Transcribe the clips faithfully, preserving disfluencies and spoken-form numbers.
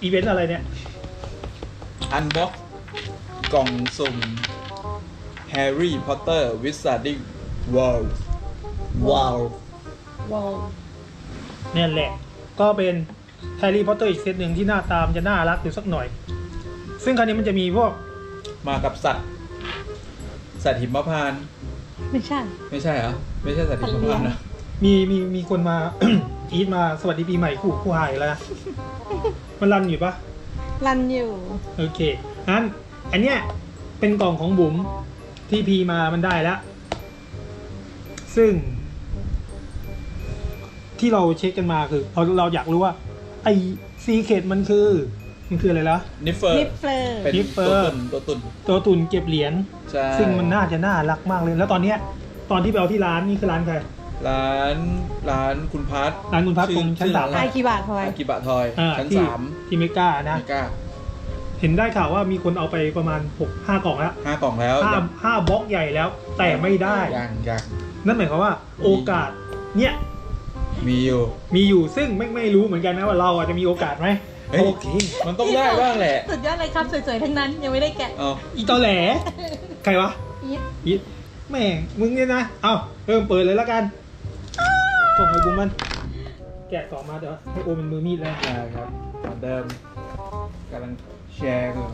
อีเวนต์อะไรเนี่ยอันบ็อกกล่องสุ่ม Harry Potter Wizarding World ว้าวว้าวเนี่ยแหละก็เป็นแฮร์รี่พอตเตอร์อีกเซตหนึ่งที่หน้าตามจะน่ารักอยู่สักหน่อยซึ่งคราวนี้มันจะมีพวกมากับสัตว์สัตว์หิมพานต์ไม่ใช่ไม่ใช่เหรอไม่ใช่สัตว์หิมพานต์นะมีมีมีคนมา อีทมาสวัสดีปีใหม่คู่คู่หายแล้วมันรันอยู่ปะรันอยู่โอเคงั้นอันเนี้ยเป็นกล่องของบุ๋มที่พีมามันได้แล้วซึ่งที่เราเช็คกันมาคือเราเราอยากรู้ว่าไอซีเคทมันคือมันคืออะไรล่ะนิฟเฟอร์นิฟเฟอร์เป็นตัวตุนตัวตุนตัวตุนเก็บเหรียญซึ่งมันน่าจะน่ารักมากเลยแล้วตอนเนี้ยตอนที่ไปเอาที่ร้านนี่คือร้านใครร้านร้านคุณพัทร้านคุณพัทตรงชั้นสามอากิบะทอยอากิบะทอยชั้นสามที่เมกานะเมกาเห็นได้ข่าวว่ามีคนเอาไปประมาณหกห้ากล่องแล้วห้ากล่องแล้วห้าห้าบล็อกใหญ่แล้วแต่ไม่ได้ยังยังนั่นหมายความว่าโอกาสเนี้ยมีอยู่มีอยู่ซึ่งไม่ไม่รู้เหมือนกันนะว่าเราอาจจะมีโอกาสไหมโอเคมันต้องได้บ้างแหละสุดยอดเลยครับสวยๆทั้งนั้นยังไม่ได้แกะอีตอแหลใครวะอีทอีทแม่งมึงเนี่ยนะเอาเริ่มเปิดเลยแล้วกันส่งไปบุ้มมันแกะต่อมาเดี๋ยวให้โอเป็นมือมีดแล้วครับเหมือนเดิมกำลังแชร์อยู่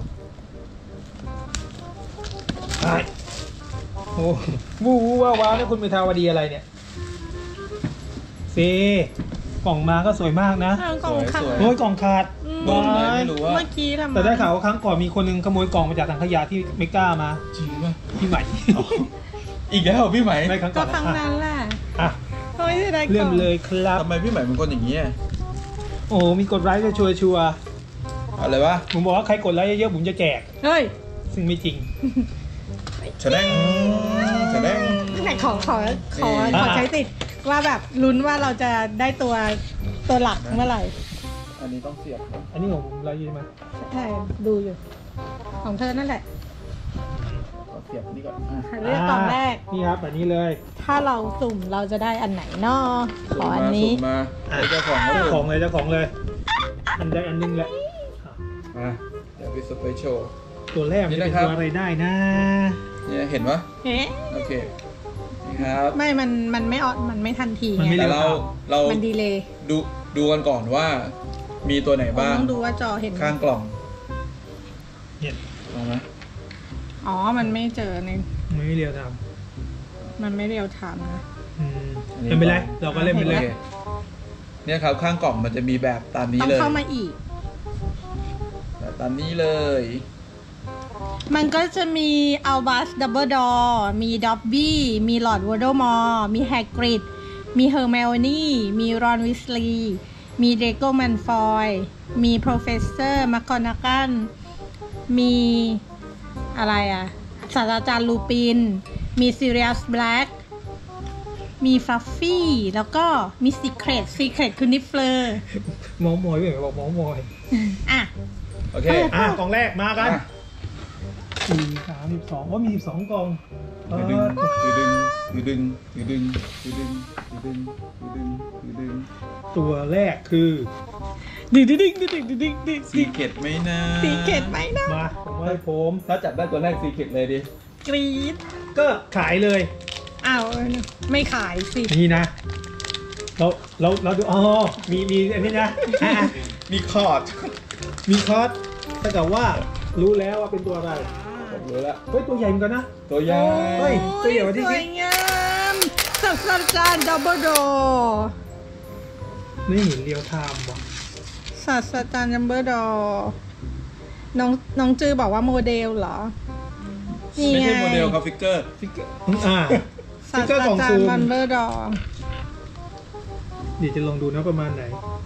ใช่โอ้วู้ว้าวๆนี่คุณเมธาวดีอะไรเนี่ยเซกล่องมาก็สวยมากนะกล่องขาดโอ้ยกล่องขาดบอลไม่รู้ว่าเมื่อกี้ทำแต่ได้ข่าวว่าครั้งก่อนมีคนนึงขโมยกล่องมาจากถังขยะที่เมกามาจริงป่ะพี่ใหม่อีกแล้วพี่ใหม่ไม่ครั้งก่อนก็ครั้งนั้นแหละอ่ะเริ่มเลยครับทำไมพี่ใหม่เป็นคนอย่างนี้โอ้มีกดไลค์จะชัวร์ชัวร์อะไรวะผมบอกว่าใครกดไลค์เยอะๆผมจะแจกเฮ้ยซึ่งไม่จริงแสดงแสดงแต่ขอขอขอขอใช้ติดว่าแบบลุ้นว่าเราจะได้ตัวตัวหลักเมื่อไหร่อันนี้ต้องเสียบอันนี้ของผมไลค์ใช่ไหมใช่ดูอยู่ของเธอนั่นแหละเสียบนี่ก่อนเลือกกล่องแรกนี่ครับแบบนี้เลยถ้าเราสุ่มเราจะได้อันไหนเนาะขออันนี้มาเจ้าของเจ้าของเลยเจ้าของเลยอันใดอันนึงแหละมาเดี๋ยวไปสเปเชียลตัวแรกมันเป็นตัวอะไรได้นะเนี่ยเห็นปะเฮ้โอเคครับไม่มันมันไม่ออดมันไม่ทันทีไงแต่เราเรามันดีเลยดูดูกันก่อนว่ามีตัวไหนบ้างต้องดูว่าจอเห็นข้างกล่องเห็นลองไหมอ๋อมันไม่เจอในไม่เรียวทำมันไม่เรียวทำนะไม่เป็นไรเราก็เล่นไปเลยเนี่ยครับข้างกล่องมันจะมีแบบตามนี้เลยต้องเข้ามาอีกแบบตามนี้เลยมันก็จะมีอัลบัสดับเบิลดอร์มีด็อบบี้มีลอร์ดวอลเดอมอร์มีแฮกริดมีเฮอร์ไมโอนี่มีรอนวิสลีย์มีเดโก้แมนฟอยมีโปรเฟสเซอร์มัคคอนากันมีอะไรอ่ะศาสตราจารย์ลูปินมีซีเรียสแบล็กมีฟลัฟฟี่แล้วก็มีซีเครตซีเครตคือนิฟเฟอร์หมอมอยไม่บอกหมอมอยอ่ะโอเคอ่ะกล่องแรกมากันสี่สามสิบสองว่ามีสิบสองกล่องดึงดึงดึงดึงดึงดึงดึงดึงดึงตัวแรกคือดึงดึงดึงดึงดึงดึงดึงซีเคทไหมนะซีเคทไหมนะมาผมว่าผมถ้าจับได้ตัวแรกซีเคทเลยดิกรี๊ดก็ขายเลยอ้าวไม่ขายสินี่นะเราเราเราดูอ๋อมีมีอันนี้นะมีคอร์ดมีคอร์ดถ้าเกิดว่ารู้แล้วว่าเป็นตัวอะไรผมรู้แล้วเฮ้ยตัวใหญ่เหมือนกันนะตัวใหญ่เฮ้ยตัวใหญ่กว่าที่คิดสวยงามศาสตราจารย์ดับเบิลดอร์นี่เห็นเรียวไทม์ว่ะศาสตราจารย์ดับเบิลดอร์น้องน้องจือบอกว่าโมเดลเหรอไม่ใช่โมเดลครับฟิกเกอร์ฟิกเกอร์อ่าศาสตราจารย์ดับเบิลดอร์เดี๋ยวจะลองดูนะประมาณไหน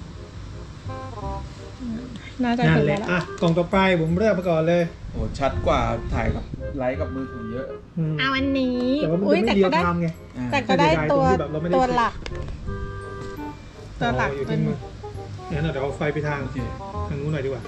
น่าจะนั่นแหละอ่ะกล่องต่อไปผมเลือกไปก่อนเลยโอ้ชัดกว่าถ่ายกับไลฟ์กับมือถือเยอะเอาอันนี้แต่ว่ามันไม่เดียวทำไงแต่ก็ได้ตัวตัวหลักตัวหลักเป็นงั้นเดี๋ยวเอาไฟไปทางทางนู้นหน่อยดีกว่า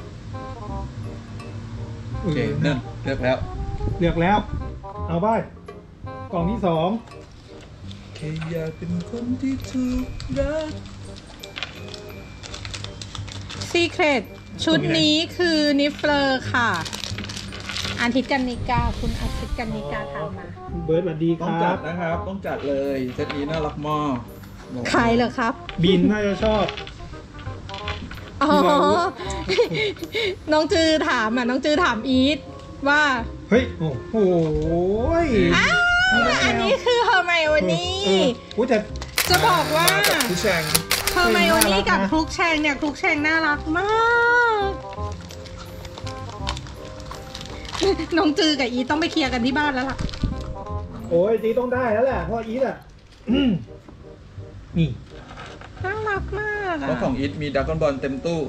โอเคนั่นเลือกแล้วเลือกแล้วเอาไปกล่องที่สองแค่อยากเป็นคนที่ถูกรักซีเครตชุดนี้คือนิฟเฟอร์ค่ะ อาทิตย์กันนิกาคุณอาทิตย์กันนิกาทำมาเบิร์ดสวัสดีคต้องรัจับดนะครับ ต้องจัดเลยเซตนี้น่ารักมากบอกใครเหรอครับบินน่าจะชอบอ๋อ น้องจือถามอ่ะ น้องจือถามอีทว่าเฮ้ย โอ้โหอ้าวอันนี้คือเฮอร์ไมโอนี่เอออุ้ยแต่จะบอกว่ามากับผู้แชงเฮอร์ไมโอนี่กับน่ารักนะคลุกแชงเนี่ยคลุกแชงน่ารักมาก น้องจือกับอีทต้องไปเคลียร์กันที่บ้านแล้วล่ะโอ้ยจีต้องได้แล้วแหละเพราะอีทอ่ะ นี่น่ารักมากเพราะอ่ะของอิทมีดักกอนบอลเต็มตู้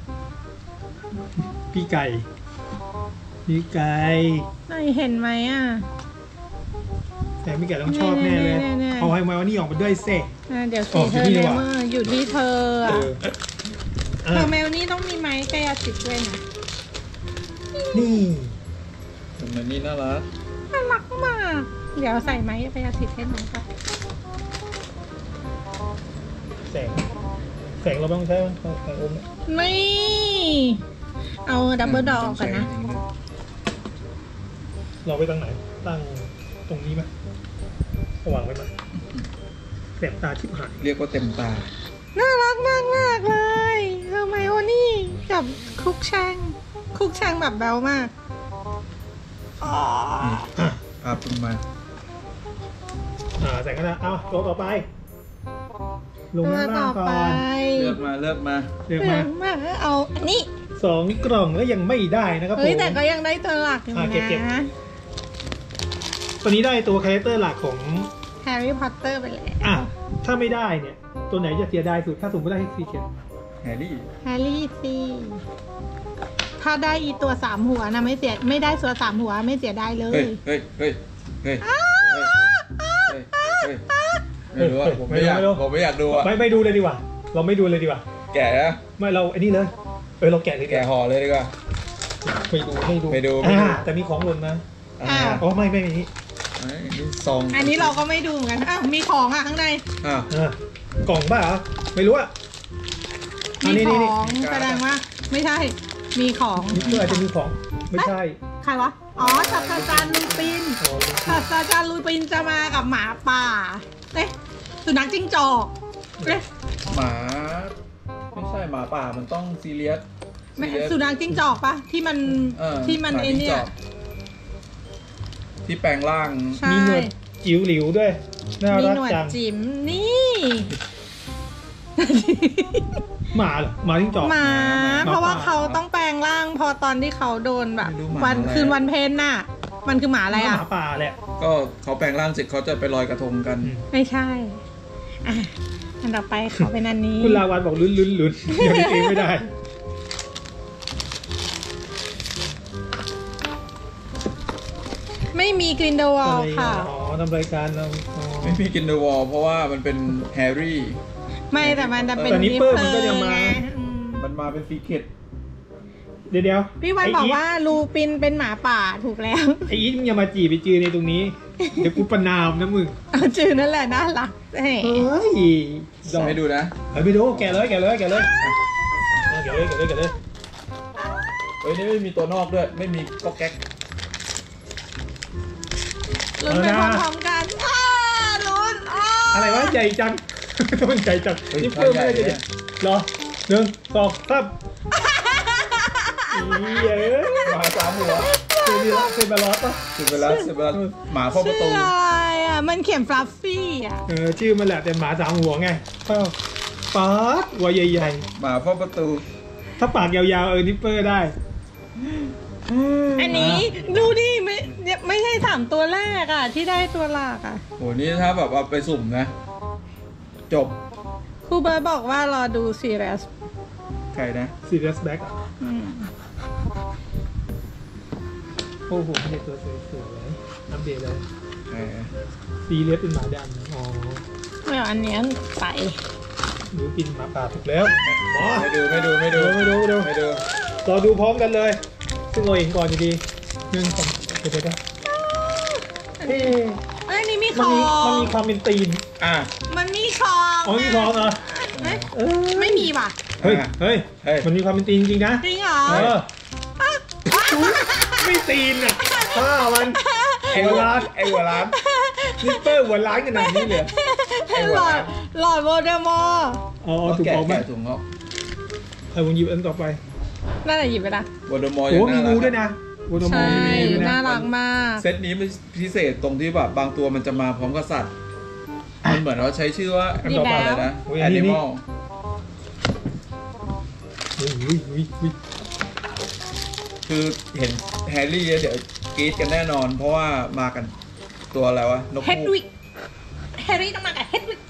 พี่ไก่ พี่ไก่ไหนเห็นไหมอ่ะแต่พี่ไก่ต้องชอบแน่เลยเนี่ยๆๆๆเอาให้มาวันนี้ออกมาด้วยเซ่อ่ะเดี๋ยวอ๋สีอเธออยู่ที่เลนี่ยว่ะเมื่ออยู่ที่เธอเออ่ะอเธอแมวนี่ต้องมีไม้กายสิทธิ์ด้วยนะนี่ตรงนี้น่ารักน่ารักมาก เดี๋ยวใส่ไม้กายสิทธิ์ให้น้องค่ะแสง แสงเราไม่ต้องใช้มันแสงอมนี่ เอาดับเบิลดอร์กันนะเราไปตั้งไหน ตั้งตรงนี้ไหมสว่างไว้ไหมแสบตาชิบหายเรียกว่าเต็มตาน่ารักมากมากๆเลยเฮอร์ไมโอนี่กับคุกแชงคุกแชงแบบแบวมากอ๋อนี่อ่ะพาคุณมาอ่าแสงกันนะเอาตัวต่อไป ลงตัวข้างล่าต่องก่ไปอนเลือกมาเลือกมาเรียกเอมาอมาเอาอันนี้สองกล่องแล้วยังไม่ได้นะครับผเฮ้ยมแต่ก็ยังได้ตัวหลักอยู่อ่ะเก็บเก็บนะตัวนี้ได้ตัวคาแรคเตอร์หลักของแฮร์รี่พอตเตอร์ไปแล้วอ่ะ ถ้าไม่ได้เนี่ย ตัวไหนจะเสียดายสุด ถ้าสมมติได้ซีเค็ดแฮร์รี่แฮร์รี่สิถ้าได้อีตัวสามหัวนะไม่เสียไม่ได้ตัวสามหัวไม่เสียได้เลเฮ้ยย เฮ้ย เฮ้ย เฮ้ย เฮ้ย เฮ้ย เฮ้ย ไม่รู้อ่ะ ผมไม่อยาก ผมไม่อยากดูอ่ะไม่ไม่ดูเลยดีกว่า เราไม่ดูเลยดีกว่าแก่นะไม่เราไอ้นี่เลย เออเราแกะเลยดีแก่กว่าห่อเลยดีกว่าไม่ดูไม่ดูไม่ดูไม่ดูอ่าแต่มีของหล่นนะอ้าวอ๋อไม่ไม่มีเอ้ยนี่ซองอันนี้เราก็ไม่ดูเหมือนกันอ้าวมีของอ่ะข้างในอ่ะอ่ะกล่องบ้าเหรอไม่รู้อะอันมีนี้ขนี่อนี่งแสดงว่า ไม่ใช่ มีของนี่เพื่ออาจจะมีของไม่ใช่ใครวะ อ๋อศาสตราจารย์ลูปินอ๋อศาสตราจารย์ลูปินจะมากับหมาป่า เอ๊ะ สุนัขจิ้งจอก เอ๊ะหมา ไม่ใช่หมาป่ามันต้องซีเรียสไม่ซีเรียสสุนัขจิ้งจอกปะที่มันเออที่มันหาไอเนี่ยจิ้งจอกที่แปลงร่างใช่มีหนวดจิ๋วหลิวด้วยน่ามีรักหนวดจังจิ๋มนี่หมาเหรอหมาทิ้งจอกหมาหมาเพราะว่าป่าเขาต้องแปลงร่าง พอตอนที่เขาโดนแบบไม่รู้หมาวันอะไรคืนวันเพ็ญน่ะ มันคือหมาอะไรหอ่ะมาป่าแหละก็เขาแปลงร่างเสร็จเขาจะไปลอยกระทงกันอืมไม่ใช่ อ่ะ อันต่อไปเขาเป็นอันนี้คุณลาวันบอกลุ้นลุ้นลุ้นยังมีเองไม่ได้ไม่มีกรินเดอวอลค่ะอ๋อทำรายการเราอ๋อไม่มีกินเดอะวอลเพราะว่ามันเป็นแฮร์รี่ไม่แต่มันจะเป็นแต่นิปเปอร์มันก็จะมาไงอืมมันมาเป็นซีเคทเดี๋ยวเดี๋ยวพี่วันบอกว่าลูปินเป็นหมาป่าถูกแล้วไอ้อีทมึงอย่ามาจีบไปจือในตรงนี้ เดี๋ยวกูประนามนะมึงเอาจือนั่นแหละน่ารักแหมเฮ้ยดอกให้ดูนะเฮ้ยไปดูแกะเลยแกะเลยแกะเลยเอาแกะเลยแกะเลยแกะเลยเฮ้ยนี่ไม่มีตัวนอกด้วย ไม่มีก๊อกแก๊กลุ้นไปพร้อมๆกันอ้าลุ้นอ้าอะไรวะใหญ่จัง มันใหญ่จังนี่เพิ่มไม่ได้จะเด็ดรอหนึ่งสองสามอีเอ้ยหมาสามหัวเคยมีเคยมาล้อปะสิบเวลาสิบเวลาหมาเข้าประตูชื่ออะไรอ่ะ มันเขียนฟลัฟฟี่อ่ะเออชื่อมันแหละแต่หมาสามหัวไงเอ้าป๊าดหัวใหญ่หมาเข้าประตูๆ ถ้าปากยาวๆเออนิปเปอร์ได้อันนี้ดูดิไม่ไม่ใช่สามตัวแรกอ่ะ ที่ได้ตัวหลักอ่ะโหนี่ถ้าแบบเอาไปสุ่มนะ จบครูเบิร์ตบอกว่ารอดูซีเรียสใครนะซีเรียสแบ็กโอ้โหไม่ได้ตัวสวยๆอัปเดตเลยเออซีเรียสเป็นหมาดำอ๋อไม่เอาอันเนี้ยใส่หรือกินหมาป่าถูกแล้วอ๋อไม่ดูไม่ดูไม่ดูไม่ดูไม่ดูไม่ดูรอดูพร้อมกันเลย ซึ่งเราเองก่อนอยู่ดีหนึ่งสองเดี๋ยวเดี๋ยวเดี๋ยวเอ๊ะเอ้ยอันนี้มีขมันอมีมันงมีความเป็นตีนอ่ะมันมีของอ๋อมีของเหรอเอ๊ะเออไม่มีป่ะเฮ้ยเฮ้ยเฮ้ยมันมีความเป็นตีนจริงๆนะจริงเหรอเออไม่ตีนอ่ะผ้ามันไอ้หัวร้านไอ้หัวร้านนิปเปอร์หัวล้านขนาดนี้เลยไอ้หัวหลอร้าดนหลอดโวลเดอมอร์อ๋อถูกแกะออกไหมแกะถุงออกใครวงหยิบอันต่อไปน่าจะหยิบไปละวอร์ดมอร์โอ้ยังมีน่ารังูกด้วยนะวอร์ดมอใช่ร์มีงูด้วยน่านะรักมากเซตนี้มันพิเศษตรงที่แบบบางตัวมันจะมาพร้อมกับสัตว์มันเหมือนว่าใช้ชื่อว่าอันต่อไปอะไรนะโอ้ยอันนี้ Animal อุ้ยอุ้ยอุ้ยอุ้ยคือเห็นแฮร์รี่แล้วเดี๋ยวกรี๊ดกันแน่นอน เพราะว่ามากันตัวอะไรวะนกเฮดฮูวิกกแฮร์รี่ต้องมากับเฮดวิก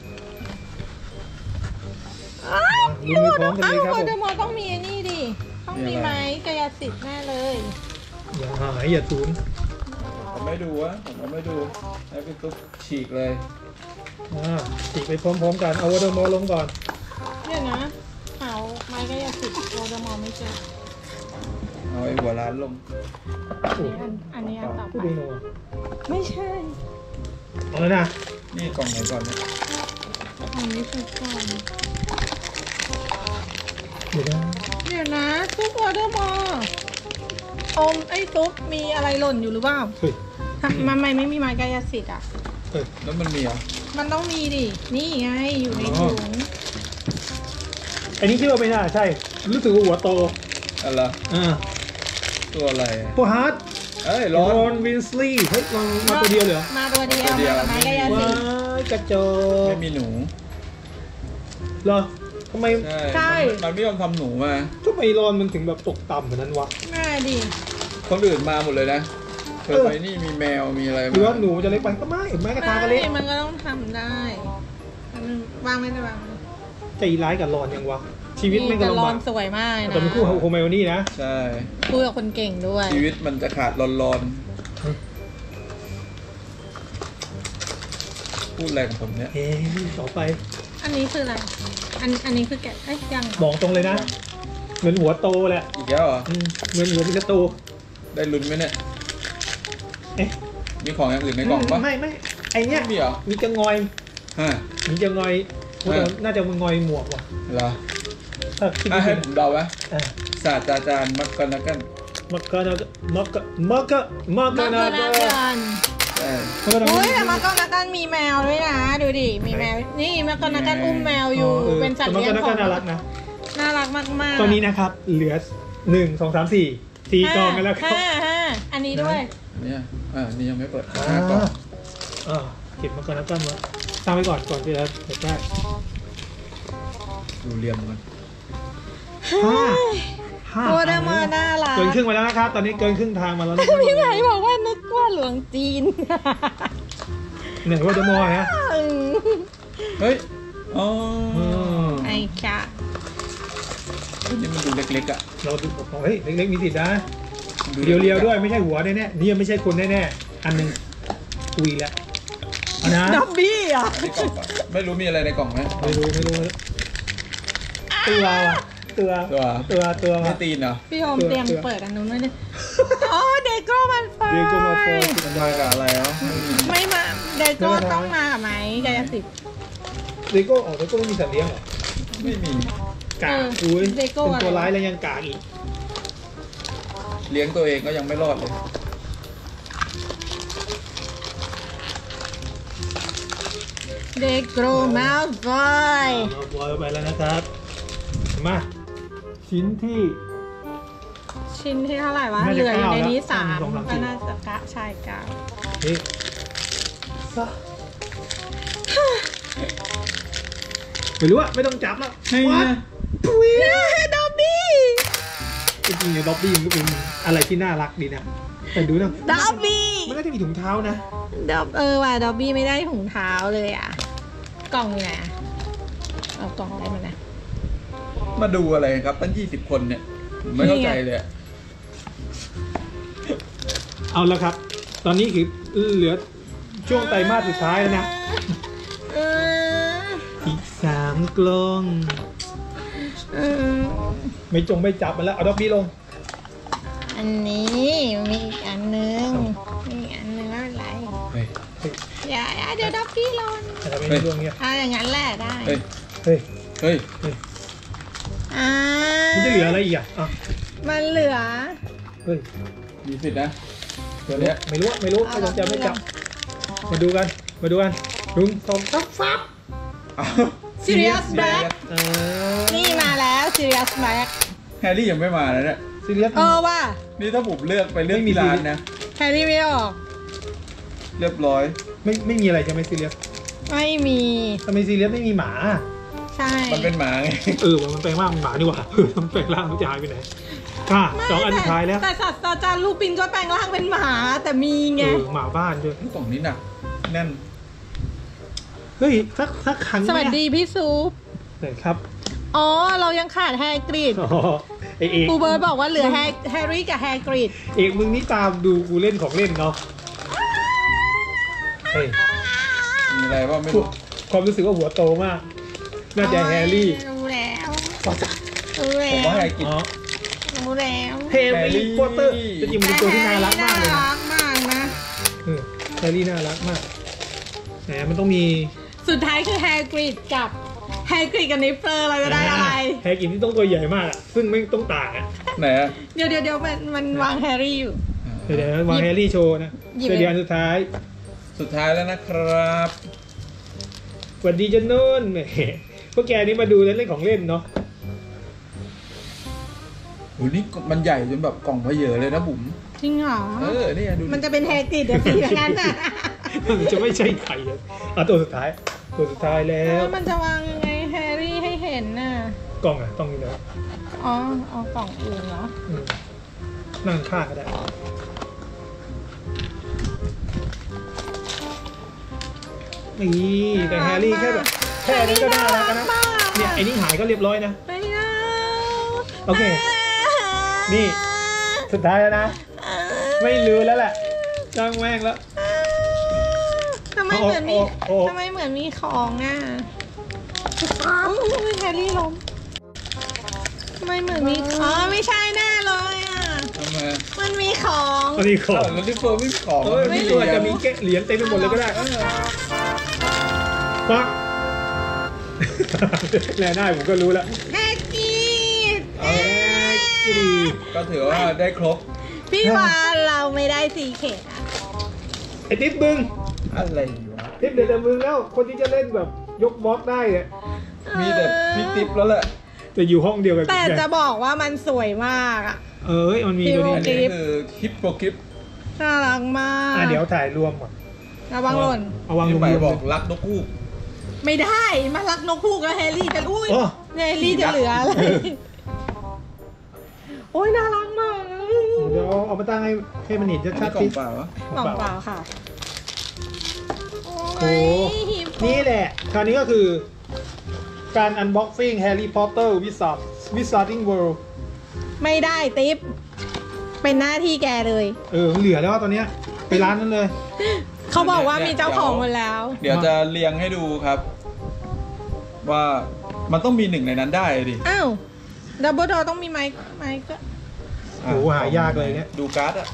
อ้าวลุ้นไปพร้อมกันเลยครับโวผลมเดอมอร์ต้องมีไอ้นี่ดิ ต้องมีไหมกายสิทธิ์แน่เลยอย่าหายอย่าสูญผมไม่ดูวะผมไม่ดูแล้วพี่ตุ๊กฉีกเลยอ่าติไปพร้อมๆกันเอาวอร์ดมอร์ลงก่อนเดี๋ยวนะเอาไม้กายสิทธิ์โวลเดอมอร์ไม่เจอเอาไอ้หัวร้านลงอันนี้อันอันนี้อันต่อพูดไปดูหน่อยไม่ใช่เอาแล้วนะนี่กล่องไหนก่อนเนี่ยอันนี้คือก่อนเดี๋ยวนะเดี๋ยวนะซุปโวลเดอมอร์อมไอ้ซุปมีอะไรหล่นอยู่หรือเปล่าเฮ้ยทำมันไม่ไม่มีไม้กายสิทธิ์อ่ะเฮ้ยแล้วมันมีเหรอมันต้องมีดิ นี่ไงอยู่ในอ๋อถุงอันนี้คิดว่าไม่น่าใช่รู้สึกว่าหัวโตอะไรอ่าตัวอะไรอะตัวฮาร์ดเอ้ยรร้ออน นวินสลีย์เฮ้ยลองมาตัวเดียวเลยเหรอมาตัวเดียวตัวเดียวมากับไม้กายสิว้าทธิ์ยกระจอกไม่มีหนูเหรอทำไมใช่มันมันไม่ยอมทำหนูมาทำไมรอนมันถึงแบบตกต่ำเหมือนนั้นวะง่ายดิคนอื่นมาหมดเลยนะเธอเออไปนี่มีแมวมีอะไรหรือว่ามาหนูจะเล็กไปก็ไม่แม้กระทาก็เล็กมันก็ต้องทำได้มันวางไม่ได้วางใจร้ายกับรอนยังวะชีวิตไม่กำลังร้อมานสวยมากนะแต่เป็นคู่โฮไมโอนี่นะใช่คู่กับคนเก่งด้วยชีวิตมันจะขาดร้อนๆพูดอะไรของผมเนี่ยเอ๊ะต่อไปอันนี้คืออะไร อันอันนี้คือแกะเอ้ยยังเหรอบอกตรงเลยนะเหมือนหัวโตแหละอีกแล้วเหรออืมเหมือนหัวมิกาโตได้ลุ้นไหมเนี่ยเอ๊ะมีของอย่างอื่นในกล่องปะไม่ไม่ไอเนี้ยไม่มีเหรอมีจะงอยฮะมีจะงอยโอ้แต่เออน่าจะมันงอยหมวกว่ะเหรอถ้าคิดอ่ะไม่ให้ผิดผมเดาไหมอ่ะศาสตราจารย์มักกะนักกันมักกะนามักกะมักกะมักมากะกนาว่านั้นกันใช่มักกะนาอุ้ยแต่มาก็นักกันมีแมวด้วยนะ ดูดิ มีแมว นี่มาก็นักกันอุ้มแมวอยู่ เป็นสัตว์เลี้ยงมักขกะองนาน่ารักนะน่ารักมากๆตอนนี้นะครับ เหลือหนึ่งสองสามสี่สี่กล่องกันแล้วครับห้าห้าอันนี้ด้วยเนี่ยอ่านี่ยังไม่เปิดอ่าห้ากล่องอ่าเก็บมักกะนาตั้งไว้ตั้งไว้ก่อนก่อนที่จะเปิดได้ดูเรียมมันห้าห้าโวลเดอมอร์น่ารักเกินครึ่งมาแล้วนะครับ ตอนนี้เกินครึ่งทางมาแล้วนะพี่ไหนบอกว่านึกว่าหลวงจีนไหนว่าจะมอนะเฮ้ยอ๋ออืมไอ้จ้านี่มันดูเล็กๆอ่ะเราดูบอกเฮ้ยเล็กๆมีสิทธิ์นะมันดูเรียวๆล็กๆอะด้วยไม่ใช่หัวแน่ๆนี่ยังไม่ใช่คนแน่ๆอันหนึ่งคุยแล้วเอานะดับบี้อ่ะในกล่องปะไม่รู้มีอะไรในกล่องไหมไม่รู้ไม่รู้ตัวตัวตัวตัวตัวไม่ตีนเหรอพี่โอมเตรียมเปิดอันนู้นไว้เลยอ๋อเดโก้มันไฟเดโกมาโฟมันมากับอะไรอ่ะไม่มาเดโก้ต้องมากับไหมกายสิทธิ์เดโก้อ๋อเดโก้ไม่มีสัตว์เลี้ยงเหรอไม่มีกากเอออุ้ยเดโก้เป็นตัวอะไรร้ายแล้วยังกากอีกเลี้ยงตัวเองก็ยังไม่รอดเลยเดโก้มาไฟเราบอยไปแล้วนะครับมาชิ้นที่ชิ้นที่เท่าไหร่วะน่าเหจะลืออยู่ในนี้เก้าสามแล้วสองสามสี่ก็น่าจะกะใช่เก้านี่ซะไม่รู้อะไม่ต้องจับแล้วให้วัดนะทุยดอบบี้จริงๆเนี่ยด็อบบี้มันก็เป็นอะไรที่น่ารักดีนะแต่ดูนะดอบบี้มันน่าจะมีถุงเท้านะดอบเออว่ะดอบบี้ไม่ได้ถุงเท้าเลยอ่ะ กล่องอยู่ไหนอะเอากล่องได้มานะมาดูอะไรครับตั้งยี่สิบคนเนี่ยผมไม่เข้าใจเลยอะเอาละครับ ตอนนี้คือเหลือช่วงไตรมาสสุดท้ายแล้วนะเอออีกสามกล่องเออไม่จงไม่จับมันแล้วเอาด็อบบี้ลงอันนี้มีอีกอันนึงมีอีกอันนึงไม่เป็นไรเฮ้ยเฮ้ยอย่าอย่าเดี๋ยวดอบบี้หลนแต่ทำไมไม่ร่วงเงี้ยอ่าอย่างนั้นแหละได้เฮ้ยเฮ้ยเฮ้ยเฮ้ยมันจะเหลืออะไรอีกอ่ะอ่ะมันเหลือเฮ้ยมีสิทธินะตัวเนี้ยไม่รู้ไม่รู้ไม่จำจะไม่จับมาดูกันมาดูกันลุงสองซับซับอ้าว Sirius Black เออนี่มาแล้ว Sirius Black แฮร์รี่ยังไม่มาเลยเนี่ยซีเรียสเออว่ะนี่ถ้าผมเลือกไปเลือกไม่มีที่ร้านนะแฮร์รี่ไม่ออกเรียบร้อยไม่ไม่มีอะไรใช่ไหมซีเรียสไม่มีทำไมซีเรียสไม่มีหมาใช่มันเป็นหมาไงเออมันแปลงร่างเป็นหมาดีกว่าเออมันแปลงร่างมันจะหายไปไหนค่ะไม่สองอันสุดท้ายแล้วแต่ศาสตราจารย์ลูปินก็แปลงร่างเป็นหมาแต่มีไงเออหมาบ้านด้วยกล่องนี้หนักแน่นเฮ้ยสักสักครั้งสวัสดีพี่ซุปไหนครับอ๋อ เรายังขาดแฮร์กรีดอ๋อไอเอกครูเบิร์ตบอกว่าเหลือแฮร์แฮร์รี่กับแฮร์กรีดเอกมึงนี่ตามดูกูเล่นของเล่นเนาะเฮ้ยมีอะไรว่าไม่พวรู้กความรู้สึกว่าหัวโตมาก น่าจะแฮร์รี่รู้แล้วฟอสรู้แล้ผมวว่าแฮร์กินอ๋อรู้แล้วแฮร์รี่พอตเตอร์จริงๆมันเป็นตัวที่น่ารักมากเลยน่านะรักมากนะเออแฮร์รี่น่ารักมากแหมมันต้องมีสุดท้ายคือแฮร์กรีดกับแฮร์กรีดกับนิฟเฟอร์เราจะได้อะไรแฮร์กินที่ต้องตัวใหญ่มากอะซึ่งไม่ต้องต่างอ่ะไหนอะเดี๋ยวเดี๋ยวเดี๋ยวมันมันวางแฮร์รี่อยู่เดี๋ยวเดี๋ยววางแฮร์รี่โชว์นะหยิบเดี๋ยวอันสุดท้ายสุดท้ายแล้วนะครับสวัสดีจันนุ่นแหมพวกแกนี่มาดูเล่นเล่นของเล่นเนาะโหนี่มันใหญ่จนแบบกล่องเพเยอเลยนะบุ๋มจริงเหรอเออเนี่ยดูดิมันจะเป็นแฮร์กรีดเดี๋ยวสีอย่างนั้นน่ะมันจะไม่ใช่ไข่อะเอาตัวสุดท้าย ตัวสุดท้ายแล้วแล้วมันจะวางยังไงแฮร์รี่ให้เห็นน่ะกล่องอะต้องมีนะอ๋อ เอากล่องอื่นเหรออืมนั่งข้างก็ได้นี่แต่แฮร์รี่แค่แบบแค่นี้ก็น่ารักแล้วนะเนี่ยไอ้นี่หายก็เรียบร้อยนะไม่เอาโอเค นี่ สุดท้ายแล้วนะ ไม่รู้แล้วแหละจ้างแม่งแล้วทำไมเหมือนมีโอ้โอ้โอ้ทำไมเหมือนมีของอ่ะอุ้ยแฮร์รี่ล้มทำไมเหมือนมีอ๋อไม่ใช่แน่เลยอ่ะทำไมมันมีของอันนี้ของแล้วที่เฟิร์มไม่ของเออไม่ไม่เหรู้รีอาจยจะญมีแกะเหรียญเต็มไปหมดเลยก็ได้ปัก แน่หน้าผมก็รู้แล้วแฮร์กรีดเอ้ยดีก็ถือว่าได้ครบพี่ว่าเราไม่ได้สีเขตอ่ะไอ้ติ๊บมึงอะไรอยู่วะติ๊บเดี๋ยวแต่มึงแล้ว คนที่จะเล่นแบบยกบล็อกได้อะมีแต่พี่ติ๊บแล้วแหละแต่อยู่ห้องเดียวกันแต่จะบอกว่ามันสวยมากอ่ะเอ้ยมันมีตัวนี้อันนี้คือคลิปโปรคลิปน่ารักมากอ่ะเดี๋ยวถ่ายรวมก่อนระวังหล่นเอาวางรที่วมไปๆบอกรักนกฮูกไม่ได้มารักนกฮูกแล้วแฮร์รี่จะอุ้ยอ๋อแฮร์รี่จะเหลืออะไร โอ้ยน่ารักมากเดี๋ยวเอามาตั้งให้ให้มันเห็นอันชันี้ดกล่ๆอสิงเปล่าวะกล่องเปล่าค่ะโอ้หิปโปนี่แหละ คราวนี้ก็คือ การอันบ็อกซิ่งแฮร์รี่พอตเตอร์วิสาวิสาร์ดิงเวิลด์ไม่ได้ติ๊บเป็นหน้าที่แกเลยเออมันเหลือแล้วว่าตอนเนี้ยไปร้านนั้นเลยเขาบอกว่ามีเจ้าของหมดแล้วเดี๋ยวจะเรียงให้ดูครับ ว่ามันต้องมีหนึ่งในนั้นได้ดิอ้าวดับเบิลดอต้องมีไม้ไม้ก็โอ้โหหายากเลยเนี่ยดูการ์ดอะ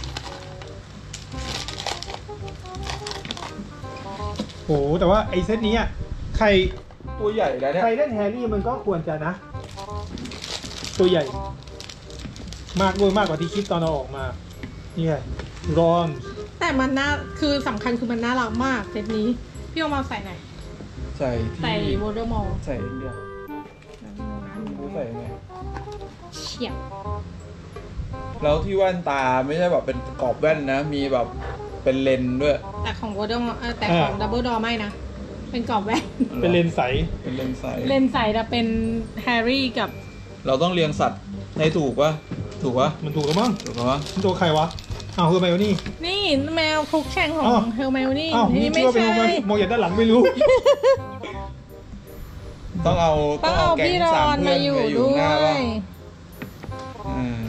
โอ้โหแต่ว่าไอ้เซตนี้อ่ะใครตัวใหญ่แล้วเนี่ยใครเล่นแฮร์รี่มันก็ควรจะนะ ตัวใหญ่ มากด้วยมากกว่าที่คิดตอนเราออกมา นี่ไงรอนแต่มันน่าคือสำคัญคือมันน่ารักมากเซตนี้ พี่เอามาใส่ไหนใส่ที่ใส่โวลเดอมอร์ใส่เดียวรู้ใส่ยังไงเฉียบแล้วที่แว่นตาไม่ใช่แบบเป็นกรอบแว่นนะ มีแบบเป็นเลนส์ด้วยแต่ของโวลเดอมอร์แต่ของดับเบิลดอไม่นะ เป็นกรอบแว่นเป็นเลนส์ใสเป็นเลนส์ใสเลนส์ใส่แต่เป็นแฮร์รี่กับเราต้องเรียงสัตว์ให้ถูกปะถูกปะมันถูกแล้วมั้งถูกปะมันตัวใครวะอ้าวคือไมโอนี่นี่แมวคลุกแข่งของอ้าวเฮลแมวนี่อ้าวนี่นี่ไม่ชื่อว่าเป็นใช่โมโมอย่างด้านหลังไม่รู้ต้องเอาต้ต้ออง งเอาเอาแก๊งพี่รสาอมนเพื่มาอนอยู่มาอยู่ด้วหน้าปะยอืม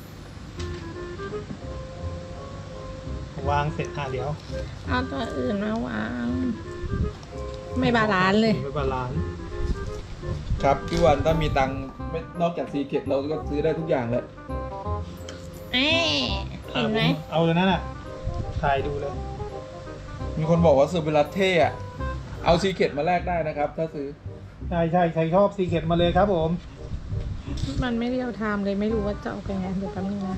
วางเสร็จอ่ะเดี๋ยวเอาตัวอื่นมาวาง ไม่บาลานซ์เลยไม่บาลานซ์ครับพี่วันถ้ามีตังค์ไม่นอกจากซีเค็ดเราก็ซื้อได้ทุกอย่างเลยเอ๊ะเห็นไหมเอาเลยนั่นน่ะถ่ายดูเลยมีคนบอกว่าซื้อเป็นลัตเท่อะเอาซีเค็ดมาแลกได้นะครับ ถ้าซื้อใช่ใช่ใครชอบซีเค็ดมาเลยครับผมมันไม่เรียวไทม์เลยไม่รู้ว่าจะเอาไปไงเดี๋ยวแป๊บนึงนะ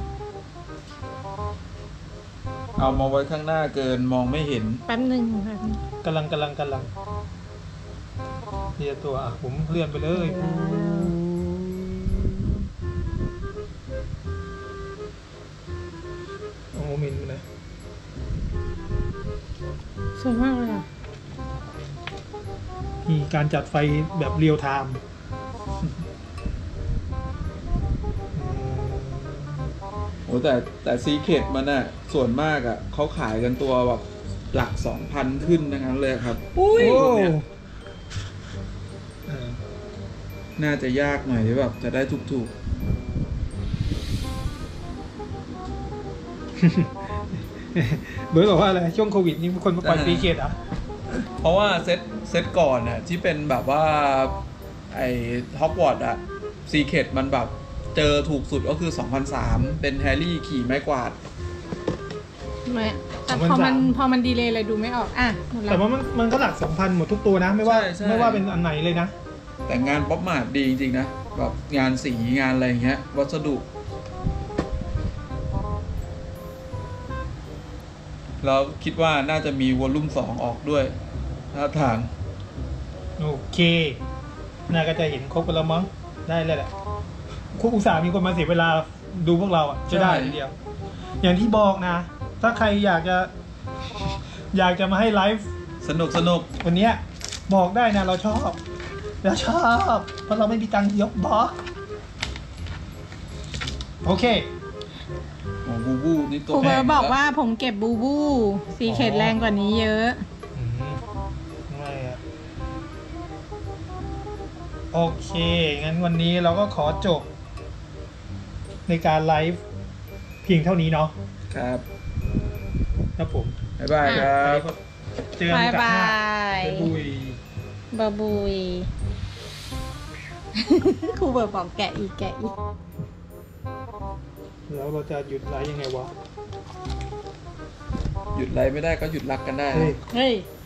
เอามาไว้ข้างหน้าเกินมองไม่เห็นแป๊บนึงแป๊บนึงกำลังกำลังกำลังเรียตัวอ่ะผมเลื่อนไปเลยโอ้โหมินนะสวยมากเลยอ่ะมีการจัดไฟแบบเรียลไทม์โอ้แต่แต่ซีเคดมันอะส่วนมากอะเขาขายกันตัวแบบหลักสองพันขึ้นทั้งนั้นเลยครับอุ้ยโอ้เนี่ยเออน่าจะยากหน่อยที่แบบจะได้ถูกเบิร์ดบอกว่าอะไรช่วงโควิดนี่มีคนมาปล่อยอ่าฟรีเกตอ่ะๆ เพราะว่าเซตเซตก่อนอะที่เป็นแบบว่าไอ้ฮอกวอตส์อะซีเคดมันแบบเจอถูกสุดก็คือ สองพันสาม เป็นแฮร์รี่ขี่ไม้กวาดไม่แต่พอมันพอมันดีเลย์เลยดูไม่ออกอ่ะหมดแล้แต่วว่ามันมันก็หลักสองพันหมดทุกตัวนะ ไม่ว่าใช่ใช่ไม่ว่าเป็นอันไหนเลยนะแต่งานป๊อปมาร์ทดีจริงๆนะแบบงานสีงานอะไรอย่างเงี้ย วัสดุ แล้วคิดว่าน่าจะมีวอลลุ่มสองออกด้วยท่าทางโอเค น่าก็จะเห็นครบกันแล้วมั้งได้เลยแหละคุณอุตส่าห์มีคนมาเสียเวลาดูพวกเราอ่ะจะได้ทีเดียว อย่างที่บอกนะ ถ้าใครอยากจะ อยากจะมาให้ไลฟ์สนุกสนุกวันเนี้ยบอกได้นะเราชอบเราชอบ เพราะเราไม่มีตังค์ยกบล็อกโอเคโอ้บูบูนี่คตัวรูเบิร์ตแพงบอกแล้วว่าผมเก็บบูบูสีเขตแรงกว่านี้เยอะอืมไม่อะโอเค งั้นวันนี้เราก็ขอจบ ในการไลฟ์เพียงเท่านี้เนาะครับครับผมบ๊ายบายครับเจอกันบายกับหบาน้าย บุยบาบุย ครูเบิร์ตบอกแกะอีกแกะอีกแล้วเราจะหยุดไลฟ์ยังไงวะหยุดไลฟ์ไม่ได้ก็หยุดรักกันได้เฮ้ยเฮ้ย